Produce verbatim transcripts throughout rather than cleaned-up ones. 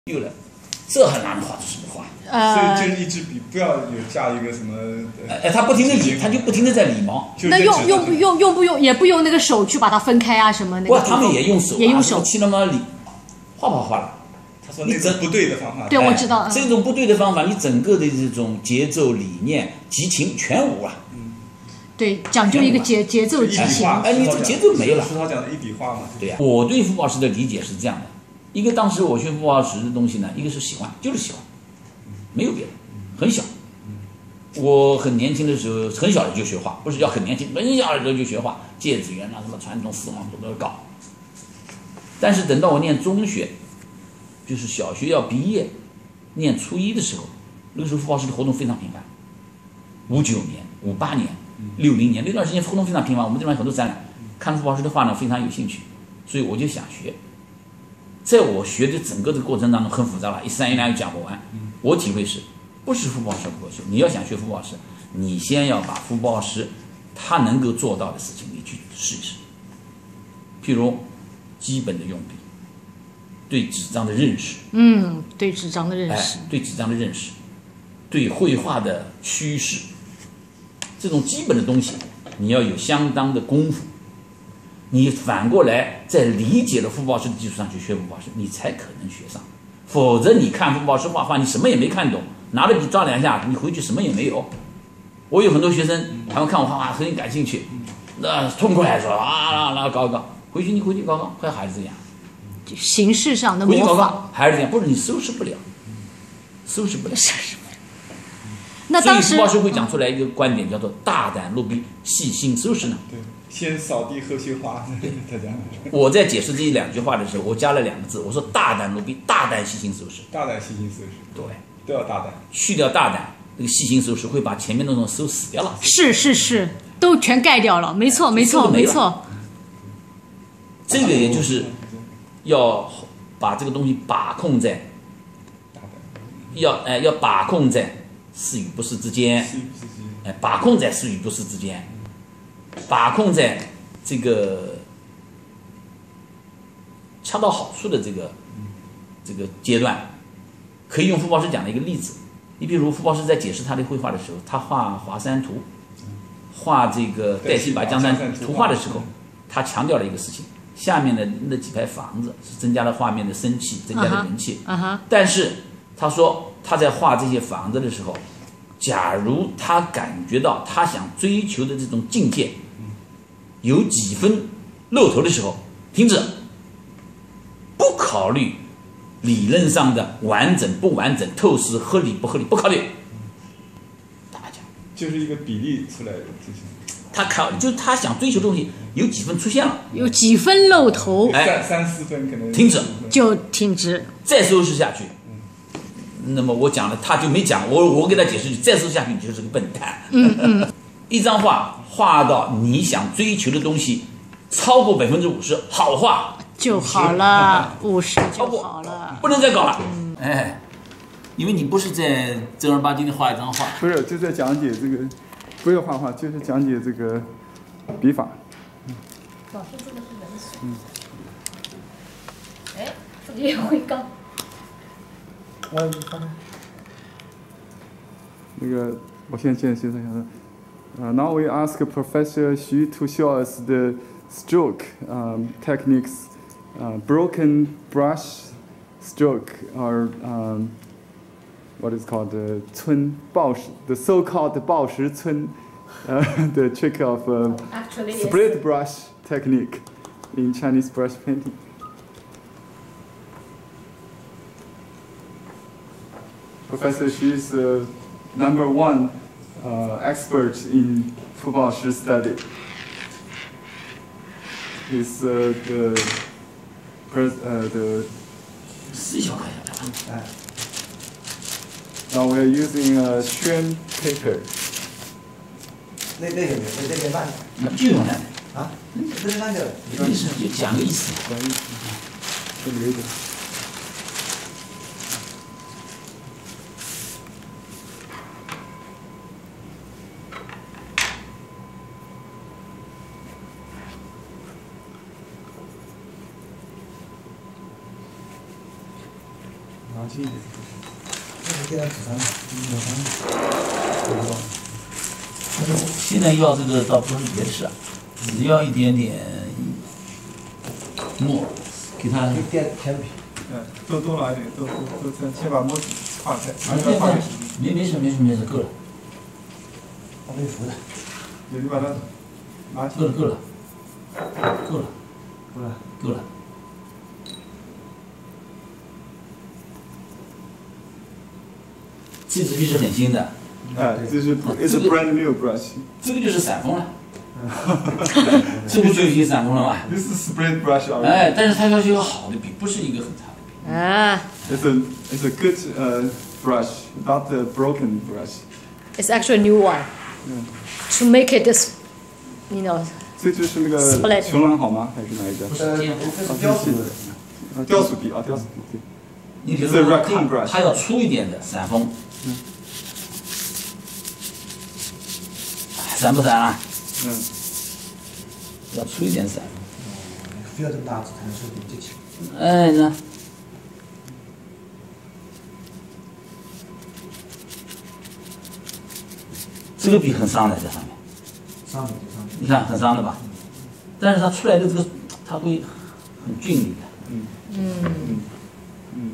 有了，这还哪能画出什么画？ 呃， 所以就是一支笔，不要有加一个什么。 哎，他不停的理，他就不停的在理毛。 那用用不用用不用也不用那个手去把它分开啊什么那个。 不，他们也用手、啊， 也用手。 去那么理，画不好画了。 他说那种不对的方法。 对，我知道。 这种不对的方法，你整个的这种节奏、理念、激情全无了。 嗯。 对，讲究一个节节奏、激情。 哎，你这节奏没了。 书上讲的一笔画嘛。 对呀、啊，我对傅抱石的理解是这样的。一个当时我学傅抱石的东西呢，一个是喜欢，就是喜欢，没有别的，很小。我很年轻的时候，很小的就学画，不是要很年轻，很小的时候就学画，芥子园啊，什么传统丝网都都搞。但是等到我念中学，就是小学要毕业，念初一的时候，那个时候傅抱石的活动非常频繁。五九年、五八年、六零年那段时间活动非常频繁，我们这边很多展览，看傅抱石的画呢非常有兴趣，所以我就想学。在我学的整个的过程当中很复杂了，一三一两又讲不完。我体会是，不是傅抱石不会学，你要想学傅抱石，你先要把傅抱石他能够做到的事情你去试一试。譬如基本的用笔，对纸张的认识， 嗯，对纸张的认识， 哎，对纸张的认识，对绘画的趋势，这种基本的东西，你要有相当的功夫。你反过来在理解了傅抱石的基础上去学傅抱石，你才可能学上。否则你看傅抱石画画，你什么也没看懂，拿着笔抓两下，你回去什么也没有。我有很多学生，他们看我画画很感兴趣，那痛快说啊，那搞搞，回去你回去搞搞，快还是这样。 形式上的模仿， 回去搞搞还是这样，不是你收拾不了，收拾不了。 收拾不了。那当时， 所以傅抱石会讲出来一个观点，叫做大胆入笔，细心收拾呢。 对。先扫地后绣花，他讲。 我在解释这两句话的时候，我加了两个字，我说大胆入笔，大胆细心收拾。 大胆细心收拾。 对， 都要大胆。 去掉大胆，这个细心收拾会把前面那种收死掉了。 是是是，都全盖掉了，没错没错没错。 这个也就是要把这个东西把控在，要哎要把控在是与不是之间，哎把控在是与不是之间。把控在这个恰到好处的这个这个阶段，可以用傅抱石讲的一个例子。你比如傅抱石在解释他的绘画的时候，他画华山图，画这个黛西把江山图画的时候，他强调了一个事情：下面的那几排房子是增加了画面的生气，增加了人气。 Uh-huh. Uh-huh. 但是他说他在画这些房子的时候，假如他感觉到他想追求的这种境界有几分露头的时候，停止，不考虑理论上的完整不完整、透视合理不合理，不考虑。大家就是一个比例出来的，就是他考，就是他想追求的东西有几分出现了， 有几分露头， 哎， 三四分可能停止， 就停止， 再收拾下去。那么我讲了，他就没讲，我我给他解释，再收拾下去你就是个笨蛋。 嗯嗯， 一张画画到你想追求的东西超过百分之五十，好画就好了，五十就好了， 不能再搞了。嗯、哎，因为你不是在正儿八经的画一张画， 不是就在讲解这个，不是画画，就是讲解这个笔法。 老师这个是人手。嗯。哎，这个也会钢。 呃，那个，我先先先说一下子。Uh, now we ask Professor Xu to show us the stroke um, techniques, uh, broken brush stroke, or um, what is called the 村抱石, the so-called 抱石村, uh, the trick of uh, Actually, split yes. brush technique in Chinese brush painting. Professor Xu is uh, number one uh, expert in Fu Baoshi study. He's uh, the pres uh, the. Uh, now we're using a Shan paper. 那那个没有，那那边烂的。 就用来啊，那边烂掉了。 意思就讲个意思。 讲意思，这里有点。 拿近一点。 这个电纸上的，纸上的。 现在要这个倒不是别的事啊，只要一点点墨，给它。 就电铅笔。 嗯，多多拿一点，多多多先先把墨纸画开， 啊， 再画开。 没没事没事没事，够了。 我没扶的。 你把它拿起。 够了够了，够了， 够了， 够了。这支笔是很新的。 哎，这是 it's a brand new brush。 这个就是散锋了。这不就已经散锋了吗 ？This is spray brush already。 哎，但是它要是一个好的笔，不是一个很差的笔。 啊。 It's a it's a good uh brush, not a broken brush. It's actually a new one. To make it this, you know. 这就是那个熊狼好吗？还是哪一家？ 不是，这是雕塑的。 啊，雕塑笔啊，雕塑笔对。 你比如说它它要粗一点的散锋，嗯，散不散啊？ 嗯， 要粗一点散。 非要这么大字才能收笔记起。 哎，那这个笔很伤的，在上面。 上面上面。 你看很伤的吧？但是它出来的这个，它会很俊丽的。 嗯嗯嗯嗯。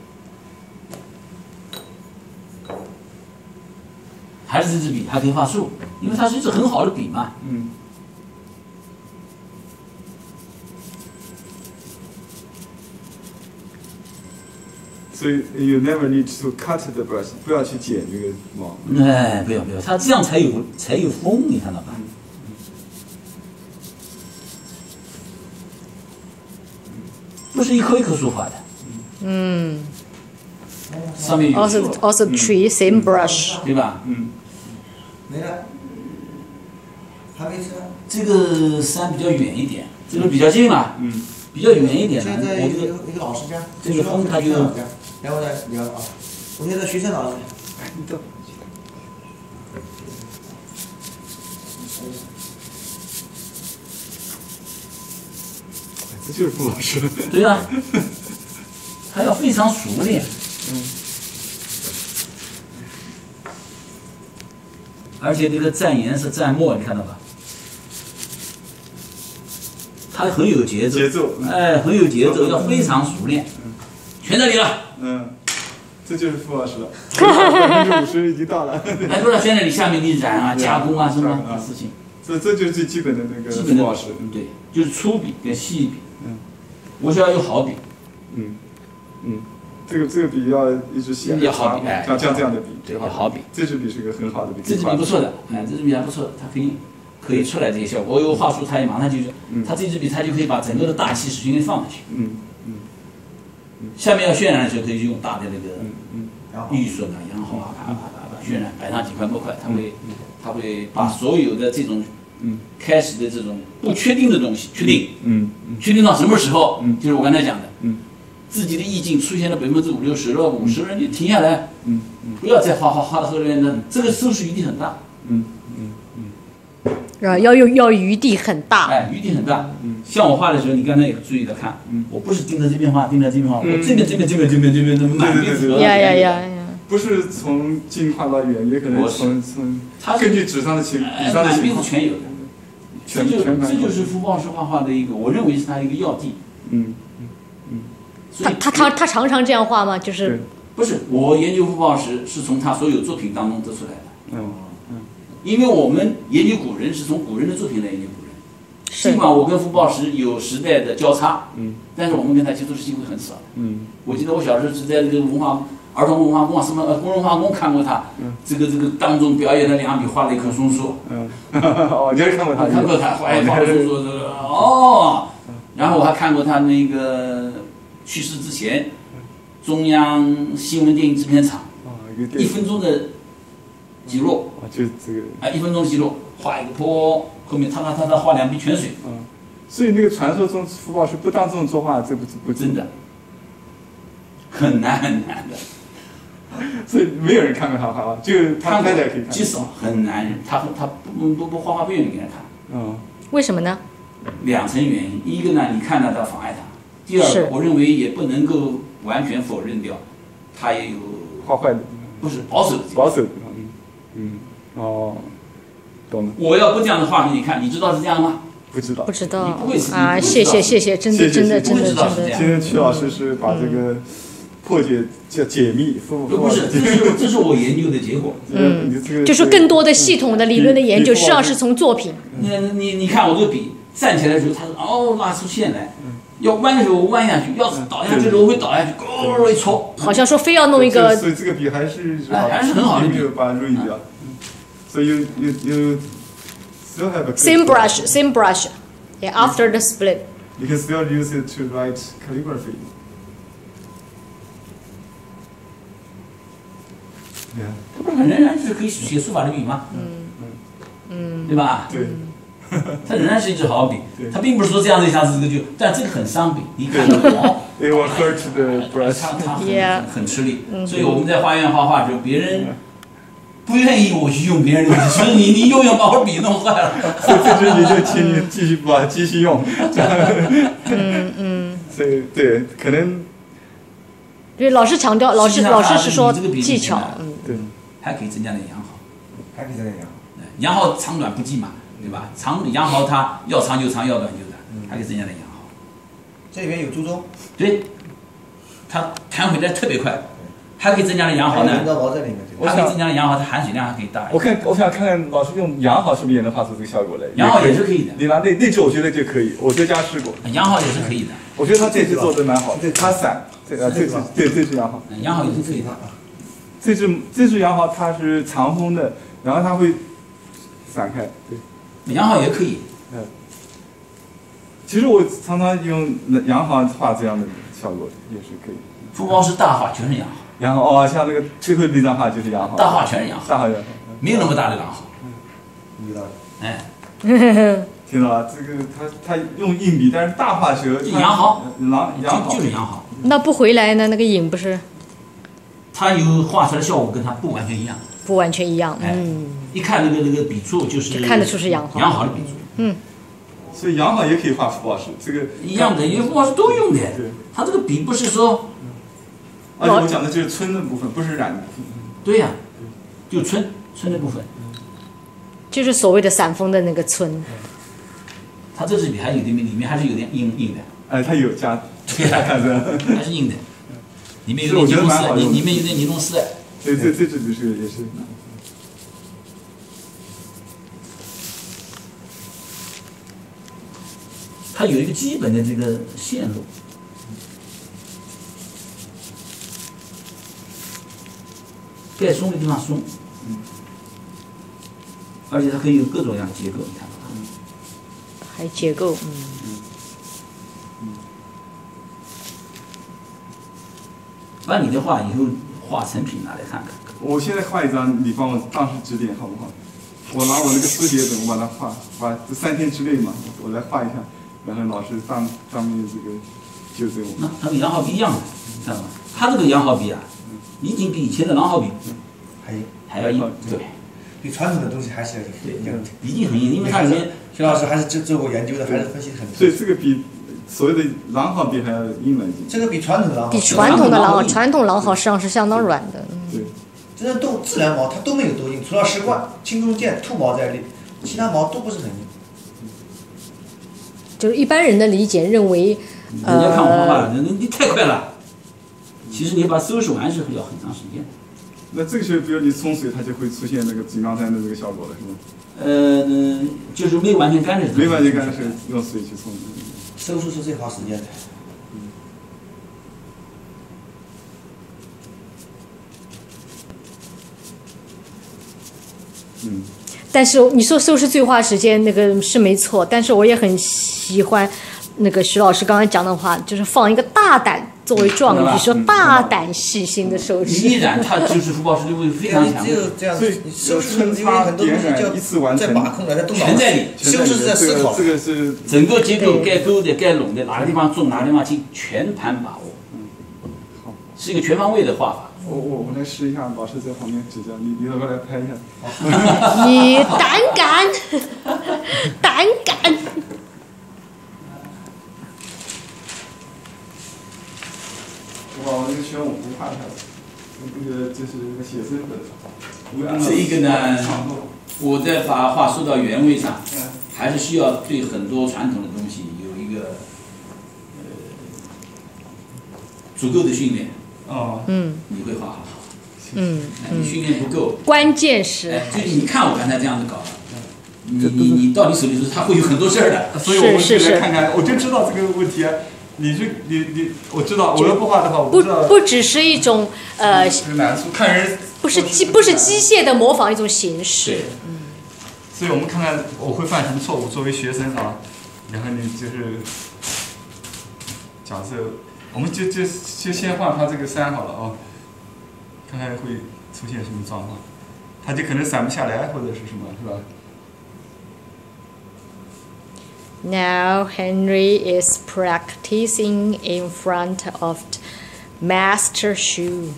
还是这支笔，还可以画树，因为它是一支很好的笔嘛。 嗯。所以 you never need to cut the brush， 不要去剪这个毛。 哎，不要不要，它这样才有才有风，你看到吧？不是一棵一棵树画的。 嗯。 上面有。 Also also tree same brush。 对吧？ 嗯。 没了。还没吃。 这个山比较远一点，这个比较近嘛。 嗯。 比较远一点的， 现在我这个一个老师家， 这个风它就。 然后呢，聊啊，我现在徐胜老师。 你等。这就是傅老师。 对啊，他要非常熟练。 嗯。 而且这个蘸颜色、蘸墨，你看到吧？他很有节奏。 节奏。 哎，很有节奏，要非常熟练。全在里了。 嗯。这就是傅老师了。百分之五十已经到了。 哎，不是，全在你下面的染啊、加工啊什么的事情。 这这就是最基本的那个基本的傅老师。 对，就是粗笔跟细笔。 嗯。 我需要有好笔。 嗯。嗯。这个这个笔要一直写。 要好笔，哎， 像像这样的笔。 对，要好笔。 这支笔是个很好的笔。 这支笔不错的，哎，这支笔还不错，它可以可以出来这些效果。我有画书，它也马上就是，它这支笔它就可以把整个的大气势全给放上去。 嗯嗯。 下面要渲染的时候，可以用大的那个嗯玉顺啊、洋毫啊，啪啪啪啪渲染，摆上几块墨块，它会它会把所有的这种开始的这种不确定的东西确定， 嗯确定到什么时候，就是我刚才讲的， 嗯， 自己的意境出现了百分之五六十了，五十了，你停下来， 嗯不要再画画画到后面的，这个收拾余地很大， 嗯嗯嗯， 啊，要有要余地很大， 哎，余地很大。像我画的时候，你刚才也注意的看，我不是盯着这边画，盯着这边画，我这边这边这边这边这边这么满边子。 呀呀呀呀！ 不是从近画到远，也可能从从根据纸上的情笔上的情况， 全有的。这就这就是傅抱石画画的一个，我认为是他一个要地。 嗯嗯嗯。 他他他他常常这样画吗？就是不是我研究傅抱石是从他所有作品当中得出来的。 嗯嗯。 因为我们研究古人是从古人的作品来研究古人，尽管我跟傅抱石有时代的交叉，嗯，但是我们跟他接触的机会很少。嗯，我记得我小时候是在这个文化儿童文化宫什么呃工人化工看过他，嗯，这个这个当中表演了两笔，画了一棵松树。嗯， 哦，你也看过他？ 看过他画一画松树，这个哦，然后我还看过他那个去世之前，中央新闻电影制片厂，一分钟的记录。 啊，就这个。 啊，一分钟记录，画一个坡，后面他他他他画两滴泉水。 嗯，所以那个传说中傅抱石不当众作画，这不不真的，很难很难的。 所以没有人看过他画画，就他太太可以看。 极少，很难人，他他不不不画画不愿意给人看。 嗯。 为什么呢？ 两层原因，一个呢，你看到他妨碍他；第二个，我认为也不能够完全否认掉， 它也有画坏的， 不是保守的地方。 保守的地方，嗯嗯，哦，懂了， 我要不这样的画给你看，你知道是这样吗？ 不知道不。知道你不会是啊， 你不会知道谢谢谢谢，真的谢谢真的谢谢真的真不会知道是这样的， 今天曲老师是把这个破解叫解密，不不是，这是这是我研究的结果。 嗯，你这个就是更多的系统的理论的研究，实际上是从作品。 你你你看我这个笔站起来的时候，它是哦拉出线来，要弯的时候我弯下去，要是倒下去的时候我会倒下去，咕一戳。 好像说非要弄一个所以这个笔还是哎还是很好的笔没有把它润掉。所以 you you you still have a good same brush same brush yeah after the split You can still use it to write calligraphy. Yeah. 它不是仍然是可以写书法的笔吗？ 嗯嗯，对吧？ 对。 它仍然是一支好笔对， 它并不是说这样子一下子这个就，但这个很伤笔，一看到哦， It will hurt the brush. 它它很 Yeah 很吃力，所以我们在花园画画的时候，别人不愿意我去用别人的笔，所以你你又要把我笔弄坏了。 所以这支笔就请你继续把继续用。 嗯嗯， 所以对，可能对，老师强调，老师实际上老师是说你这个笔技巧里面呢， 嗯， 对， 还可以增加点羊毫， 还可以这样。 羊毫长短不计嘛，对吧？长羊毫它要长就长，要短就短，还可以增加点羊毫。 这里面有注重， 对，它弹回来特别快，还可以增加点羊毫还有呢， 刀毛在里面，对吧？ 还可以增加点羊毫，它含水量还可以大一我点。 看我想看看老师用羊毫是不是也能画出这个效果来？ 羊毫也是可以的， 你拿那那支我觉得就可以，我在家试过， 羊毫也是可以的， 我觉得他这支做的蛮好， 对它散，这个这支对这支羊毫。 嗯羊毫也是可以的。 这只这只羊毫它是长锋的，然后它会散开。对， 羊毫也可以， 嗯。其实我常常用羊毫画这样的效果也是可以。 不光是大画，全是羊毫， 羊毫哦，像那个最后那张画就是羊毫。 大画全是羊毫， 大画羊毫。 没有那么大的狼毫。 知道。 哎， 听到了，这个他他用硬笔，但是大画蛇。 羊毫。 狼羊毫就就是羊毫。 那不回来呢？那个影不是它有画出来的效果跟它不完全一样。 不完全一样， 哎嗯， 一看那个那个笔触就是就看得出是羊毫羊毫的笔触， 嗯， 所以羊毫也可以画福宝石，这个一样的，因为不光是都用的对。 它这个笔不是说， 而且我讲的就是皴的部分，不是染的部分。 对呀、就皴皴的部分。 就是所谓的散锋的那个皴， 它这支笔还有点里面还是有点硬硬的， 哎，它有加， 对呀、 看着。 还是硬的，里面有点尼龙丝，里里面有点尼龙丝。 对，这这支笔是也是。 它有一个基本的这个线路，该松的地方松，而且它可以有各种各样的结构，你看到吗？ 还结构，嗯， 把你的画以后画成品拿来看看。 我现在画一张，你帮我当时指点好不好？我拿我那个书写本，我把它画，把这三天之内嘛，我来画一下，然后老师当当面这个纠正我。 那它跟羊毫笔一样的，看到吗？它这个羊毫笔啊，已经比以前的狼毫笔还硬， 还要硬，对比传统的东西还是要对硬。 已经很硬，因为它里面徐老师还是做做过研究的，还是分析的很所以透。 这个比所谓的狼毫笔还要硬了一点。 这个比传统的狼毫， 比传统的狼毫， 狼毫传统狼毫实际上是相当软的，嗯， 对， 这些都自然毛它都没有多硬，除了石冠、青中剑、兔毛在内，其他毛都不是很硬。 就是一般人的理解认为， 人家看我画画， 呃， 你你太快了。其实你把它收拾完是要很长时间。 那这个时候，比如你冲水，它就会出现那个井冈山的这个效果了，是吗？ 呃，嗯就是没完全干的时候。 没完全干的时候，用水去冲。 收拾是最花时间的。 嗯。 但是你说收拾最花时间那个是没错，但是我也很喜欢那个徐老师刚刚讲的话，就是放一个大胆作为状语，说大胆细心的收拾。 依然它就是福宝石的味非常强你只。有这样， 所以你收拾抻因为很多东西点染一次完成在把控了，在动脑全在里修饰是在思考这。个这个是整个结构该勾的、该拢的，哪个地方重，哪个地方轻，全盘把握。 好， 是一个全方位的画法。 我我我来试一下，老师在旁边指教，你你过来拍一下。 你胆敢，胆敢！ 我把我那个圈我不画它了。 这个就是一个写生本。 这一个呢，我再把话说到原位上，还是需要对很多传统的东西有一个呃足够的训练。 哦。 嗯。 你会画好。 嗯。 你训练不够。 关键是。 哎，就是你看我刚才这样子搞的。你你你到你手里头，他会有很多事儿的， 所以我们就来看看，我就知道这个问题啊。你这你你，我知道，我要不画的话，我不知道。 不不只是一种呃， 难处，看人不是机不是机械的模仿一种形式。 嗯。所以我们看看我会犯什么错误，作为学生啊，然后你就是假设，我们就就就先画他这个山好了啊，看看会出现什么状况，他就可能散不下来或者是什么，是吧？ Now Henry is practicing in front of Master Xu.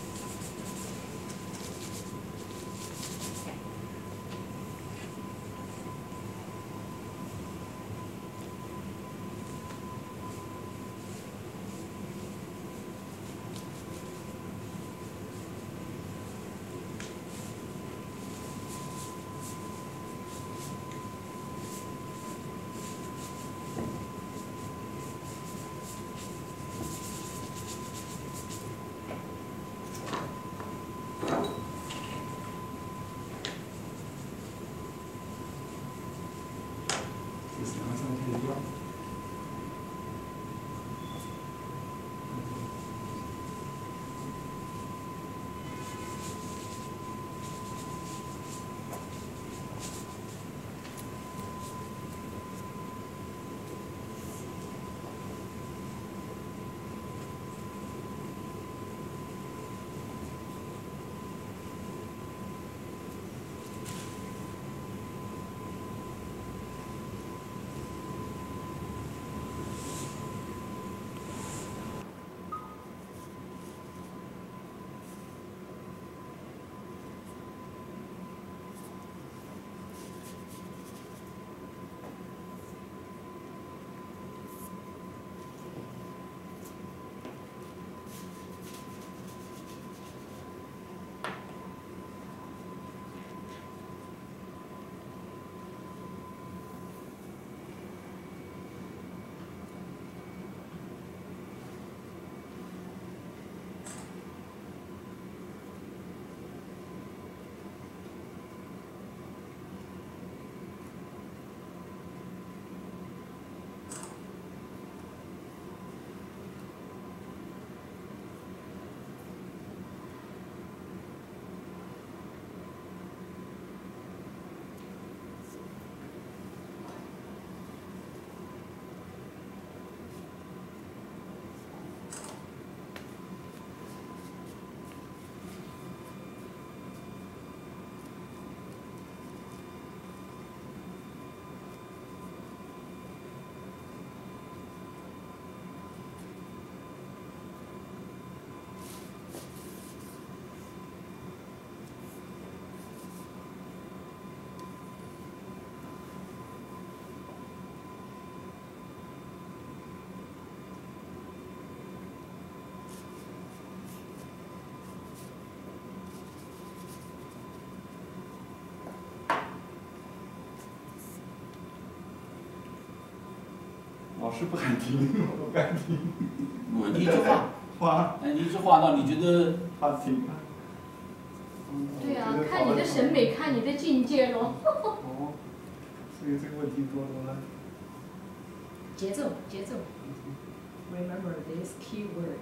Oh, 老师不敢听，我不敢听。 我你一直画， 画， 哎，你一直画到你觉得画挺。 对啊，看你的审美，看你的境界咯。 哦，所以这个问题多多了。 节奏，节奏。Remember this key word.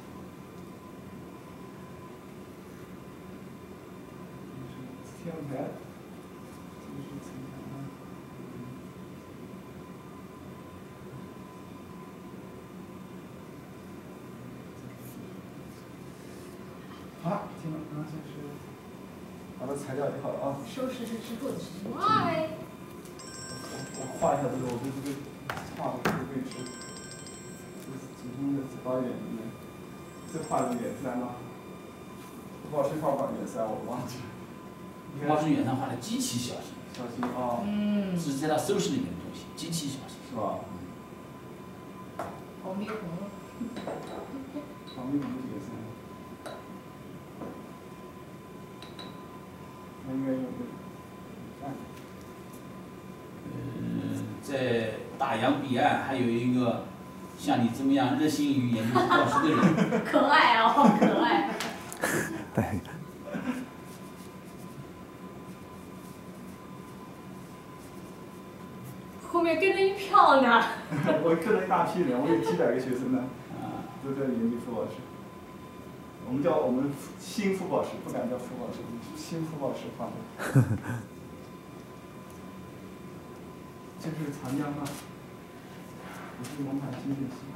天台。好，听了，刚才是把它裁掉就好了啊。 收拾是之后的事情。Why？ 我我画一下这个，我对这个画的这个位置，就是普通的导演里面，这画的远山吗？不知道谁画画远山，我忘记了。 毛是远山画的极其小心。 小心啊。 嗯。 这是在他收拾里面的东西，极其小心。 是吧？ 黄面红。 黄面红是远山。 应该有的。 嗯，在大洋彼岸还有一个像你这么样热心于研究宝石的人。 可爱啊，好可爱。 对。 后面跟着一票呢。 我跟了一大批人，我有几百个学生呢，都在研究富宝石。我们叫我们新富宝石，不敢叫富宝石，新富宝石画的。这是长江吗？我是龙潭新店溪。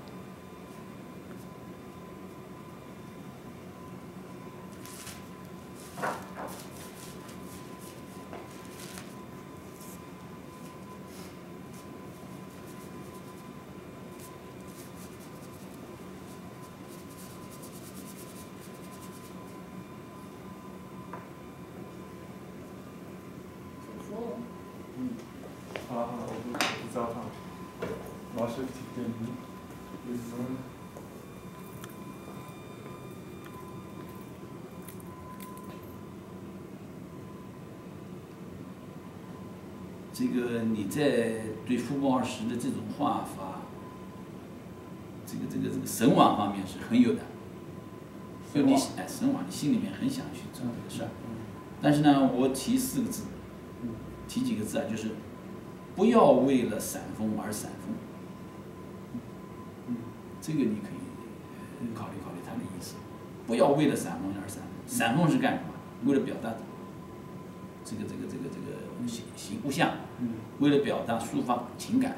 嗯，好了好了，我不我不糟蹋，老师请点名，有什么？ 这个你在对福宝石的这种画法，这个这个这个神往方面是很有的，就你哎神往，你心里面很想去做这个事儿，但是呢，我提四个字，提几个字啊，就是不要为了闪风而闪风，这个你可以考虑考虑他的意思，不要为了闪风而闪风，闪风是干什么？为了表达这个这个这个这个形形物象，为了表达抒发情感，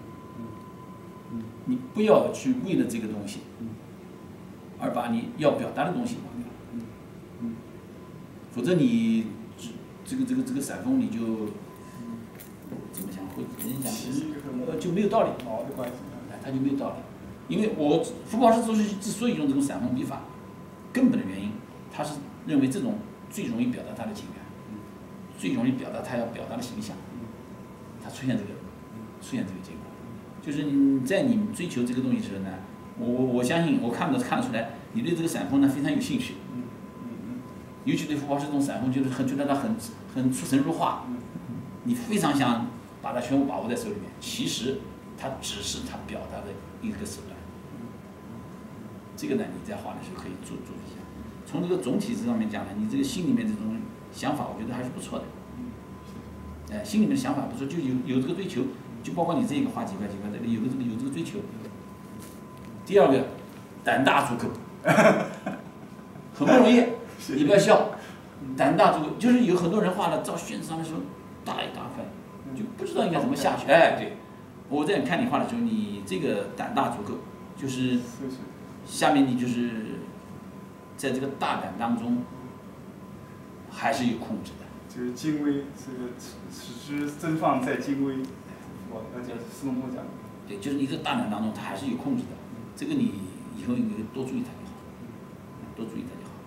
你不要去为了这个东西，而把你要表达的东西忘掉，否则你这个这个这个闪风你就怎么讲会人家讲呃就没有道理， 毛的关系， 哎，它就没有道理，因为我福宝石之所以之所以用这种闪风笔法，根本的原因，他是认为这种最容易表达他的情感。最容易表达他要表达的形象，他出现这个，出现这个结果，就是你在你追求这个东西的时候呢，我我相信我看得看得出来，你对这个闪风呢非常有兴趣，尤其对福宝石这种闪风，就是很觉得它很很出神入化，你非常想把它全部把握在手里面，其实它只是它表达的一个手段，这个呢你在画的时候可以注注意一下，从这个总体上面讲呢，你这个心里面这种想法我觉得还是不错的，哎，心里面的想法不错，就有有这个追求，就包括你这个画几块几块的，有个这个有这个追求。第二个，胆大足够，很不容易，你不要笑，胆大足够，就是有很多人画的照宣纸上的时候大一大块，就不知道应该怎么下去。哎，对，我在看你画的时候，你这个胆大足够，就是下面你就是在这个大胆当中。还是有控制的， 就是精微，这个使之增放在精微，我要叫斯诺木讲的。 对，就是你这大胆当中，它还是有控制的，这个你以后应该多注意它就好，多注意它就好。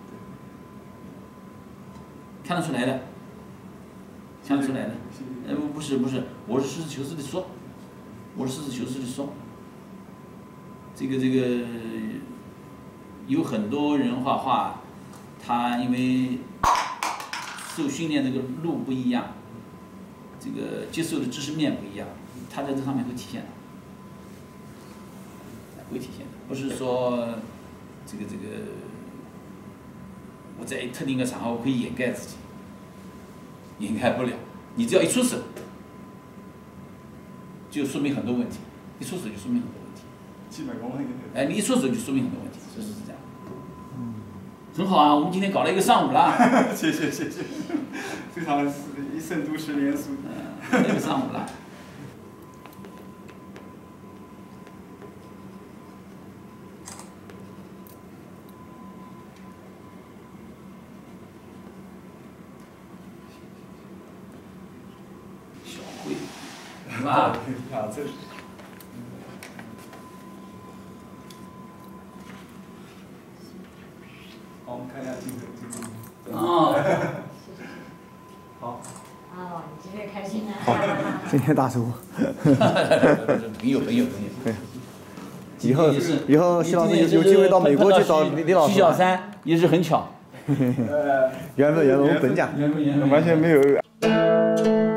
看得出来的，看得出来的，呃，不是不是，我是实事求是的说，我是实事求是的说，这个这个有很多人画画，他因为受训练这个路不一样，这个接受的知识面不一样，他在这上面会体现的，会体现的，不是说这个这个我在特定的场合我可以掩盖自己，掩盖不了。你只要一出手，就说明很多问题，一出手就说明很多问题。 基本功。 哎，你一出手就说明很多问题，这是这样。很好啊，我们今天搞了一个上午了。 谢谢谢谢，非常一胜都十连输。 嗯，一个上午了。小慧，是吧？ 啊，这是。好，我们看一下镜头，镜头。 哦。 好。 哦，你今天开心啊！ 今天大收获。 朋友朋友朋友。 对。以后以后，徐老师有有机会到美国去找李李老师。 徐小三也是很巧， 原本原本我本家， 完全没有。